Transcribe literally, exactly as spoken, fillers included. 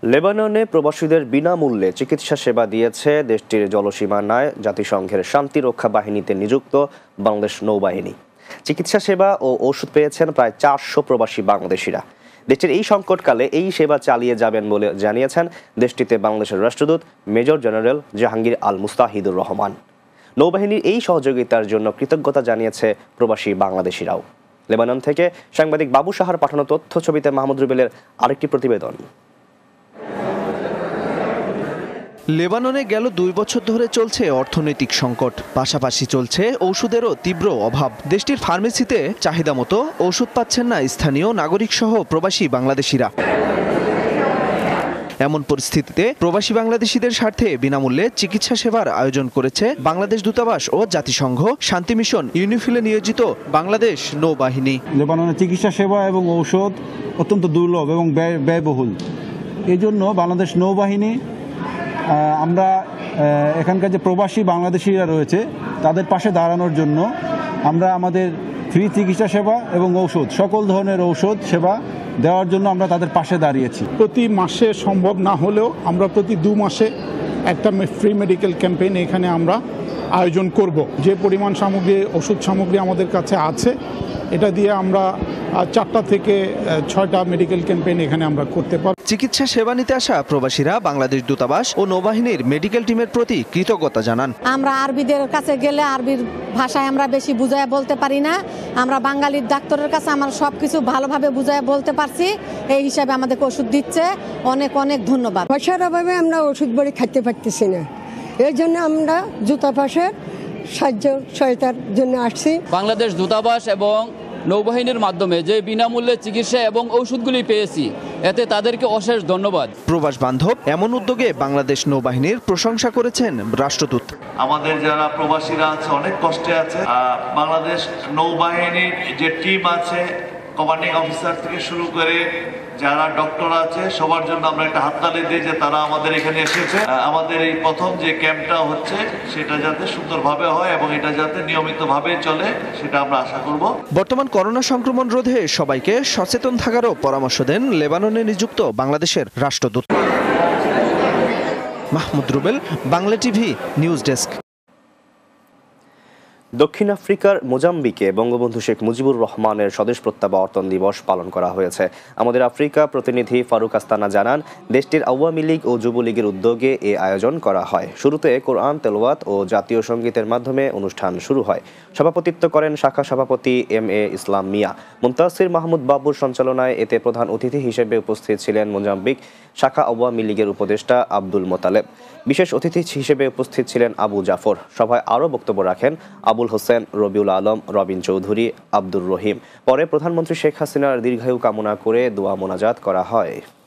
লেবাননে প্রবাসীদের বিনামূল্যে চিকিৎসা সেবা দিয়েছে দেশটির জলসীমানায় জাতিসংঘের শান্তিরক্ষা বাহিনীতে নিযুক্ত বাংলাদেশ নৌবাহিনী। চিকিৎসা সেবা ও ওষুধ পেয়েছেন প্রায় চারশো প্রবাসী বাংলাদেশিরা। দেশটির এই সংকটকালে এই সেবা চালিয়ে যাবেন বলে জানিয়েছেন দেশটিতে বাংলাদেশের রাষ্ট্রদূত মেজর জেনারেল জাহাঙ্গীর আল মুস্তাহিদুর রহমান। নৌবাহিনীর এই সহযোগিতার জন্য কৃতজ্ঞতা জানিয়েছে প্রবাসী বাংলাদেশিরাও। লেবানন থেকে সাংবাদিক বাবু সাহার পাঠানো তথ্য ছবিতে মাহমুদ রুবেলের আরেকটি প্রতিবেদন। লেবাননে গেল দুই বছর ধরে চলছে অর্থনৈতিক সংকট, পাশাপাশি চলছে ওষুধেরও তীব্র অভাব। দেশটির ফার্মেসিতে চাহিদা মতো ওষুধ পাচ্ছেন না স্থানীয় নাগরিক সহ প্রবাসী বাংলাদেশিরা। এমন পরিস্থিতিতে প্রবাসী বাংলাদেশিদের স্বার্থে বিনামূল্যে চিকিৎসা সেবার আয়োজন করেছে বাংলাদেশ দূতাবাস ও জাতিসংঘ শান্তি মিশন ইউনিফিলে নিয়োজিত বাংলাদেশ নৌবাহিনী। লেবাননের চিকিৎসা সেবা এবং ঔষধ অত্যন্ত দুর্লভ এবং ব্যয় ব্যয়বহুল। এই জন্য বাংলাদেশ নৌবাহিনী আমরা এখানকার যে প্রবাসী বাংলাদেশিরা রয়েছে তাদের পাশে দাঁড়ানোর জন্য আমরা আমাদের ফ্রি চিকিৎসা সেবা এবং ঔষধ সকল ধরনের ঔষধ সেবা দেওয়ার জন্য আমরা তাদের পাশে দাঁড়িয়েছি। প্রতি মাসে সম্ভব না হলেও আমরা প্রতি দু মাসে একটা ফ্রি মেডিকেল ক্যাম্পেইন এখানে আমরা আয়োজন করব। যে পরিমাণ সামগ্রী ওষুধ সামগ্রী আমাদের কাছে আছে এটা দিয়ে আমরা চারটা থেকে ছয়টা মেডিকেল ক্যাম্পেইন এখানে আমরা করতে পারব। চিকিৎসা সেবা নিতে আসা প্রবাসীরা বাংলাদেশ দূতাবাস ও নৌবাহিনীর মেডিকেল টিমের প্রতি কৃতজ্ঞতা জানান। আমরা আরবিদের কাছে গেলে আরবির ভাষায় আমরা বেশি বুঝায় বলতে পারি না, আমরা বাঙালির ডাক্তারের কাছে আমরা সব কিছু ভালোভাবে বুঝায় বলতে পারছি। এই হিসাবে আমাদেরকে ওষুধ দিচ্ছে, অনেক অনেক ধন্যবাদ। পয়সার অভাবে আমরা ওষুধ বড়ি খাইতে পারতেছি না, এই জন্য আমরা দূতাবাসের সাহায্য সহায়তার জন্য আসছি। বাংলাদেশ দূতাবাস এবং নৌবাহিনীর মাধ্যমে যে বিনামূল্যে চিকিৎসা এবং ঔষধগুলি পেয়েছি এতে তাদেরকে অশেষ ধন্যবাদ। প্রবাস বান্ধব এমন উদ্যোগে বাংলাদেশ নৌবাহিনীর প্রশংসা করেছেন রাষ্ট্রদূত। আমাদের যারা প্রবাসীরা আছে অনেক কষ্টে আছে, বাংলাদেশ নৌবাহিনীর যে টিম আছে কমান্ডিং অফিসার থেকে শুরু করে যারা ডক্টর আছে সবার জন্য আমরা একটা হাততালি দিই যে তারা আমাদের এখানে এসেছে। আমাদের এই প্রথম যে ক্যাম্পটা হচ্ছে সেটা যাতে সুন্দরভাবে হয় এবং এটা যাতে নিয়মিতভাবে চলে সেটা আমরা আশা করব। বর্তমান করোনা সংক্রমণ রোধে সবাইকে সচেতন থাকারও পরামর্শ দেন লেবাননে নিযুক্ত বাংলাদেশের রাষ্ট্রদূত। Mahmud Rubel, Bangla TV news desk. দক্ষিণ আফ্রিকার মোজাম্বিকে বঙ্গবন্ধু শেখ মুজিবুর রহমানের স্বদেশ প্রত্যাবর্তন দিবস পালন করা হয়েছে। আমাদের আফ্রিকা প্রতিনিধি ফারুক আস্তানা জানান, দেশটির আওয়ামী লীগ ও যুবলীগের উদ্যোগে এ আয়োজন করা হয়। শুরুতে কোরআন তেলাওয়াত ও জাতীয় সঙ্গীতের মাধ্যমে অনুষ্ঠান শুরু হয়। সভাপতিত্ব করেন শাখা সভাপতি এম এ ইসলাম মিয়া। মুনতাসির মাহমুদ বাবুর সঞ্চালনায় এতে প্রধান অতিথি হিসেবে উপস্থিত ছিলেন মোজাম্বিক শাখা আওয়ামী লীগের উপদেষ্টা আব্দুল মোতালেব। বিশেষ অতিথি হিসেবে উপস্থিত ছিলেন আবু জাফর। সভায় আরও বক্তব্য রাখেন আবুল হোসেন, রবিউল আলম, রবিন চৌধুরী, আব্দুর রহিম। পরে প্রধানমন্ত্রী শেখ হাসিনার দীর্ঘায়ু কামনা করে দোয়া মোনাজাত করা হয়।